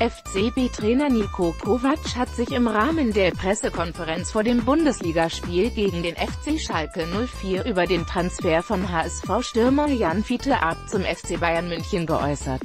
FCB-Trainer Niko Kovac hat sich im Rahmen der Pressekonferenz vor dem Bundesligaspiel gegen den FC Schalke 04 über den Transfer von HSV-Stürmer Jan Fiete Arp zum FC Bayern München geäußert.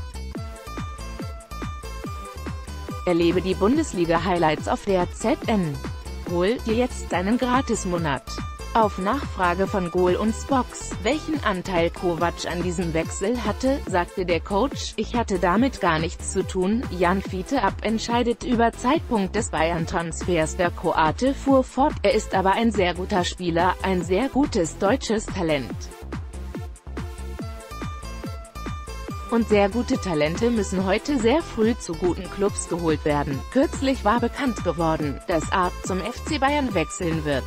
Erlebe die Bundesliga-Highlights auf der ZN. Hol dir jetzt deinen Gratismonat. Auf Nachfrage von Goal und Box, welchen Anteil Kovac an diesem Wechsel hatte, sagte der Coach: Ich hatte damit gar nichts zu tun. Jan Fiete Arp entscheidet über Zeitpunkt des Bayern-Transfers. Der Kroate fuhr fort: Er ist aber ein sehr guter Spieler, ein sehr gutes deutsches Talent. Und sehr gute Talente müssen heute sehr früh zu guten Clubs geholt werden. Kürzlich war bekannt geworden, dass Arp zum FC Bayern wechseln wird.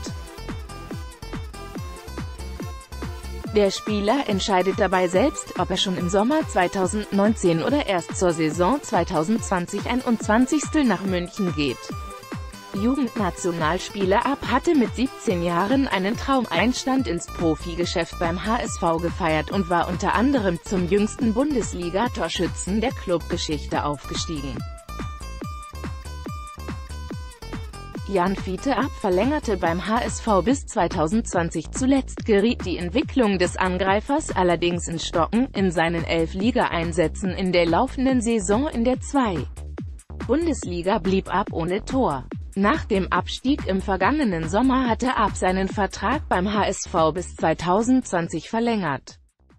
Der Spieler entscheidet dabei selbst, ob er schon im Sommer 2019 oder erst zur Saison 2020/21 nach München geht. Jugendnationalspieler Arp hatte mit 17 Jahren einen Traumeinstand ins Profigeschäft beim HSV gefeiert und war unter anderem zum jüngsten Bundesliga-Torschützen der Clubgeschichte aufgestiegen. Jan Fiete Arp verlängerte beim HSV bis 2020. Zuletzt geriet die Entwicklung des Angreifers allerdings ins Stocken, in seinen 11 Ligaeinsätzen in der laufenden Saison in der 2. Bundesliga blieb Arp ohne Tor. Nach dem Abstieg im vergangenen Sommer hatte Arp seinen Vertrag beim HSV bis 2020 verlängert.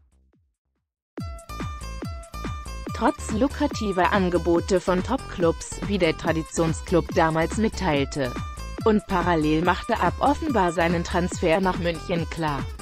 Trotz lukrativer Angebote von Top-Clubs, wie der Traditionsclub damals mitteilte. Und parallel machte Arp offenbar seinen Transfer nach München klar.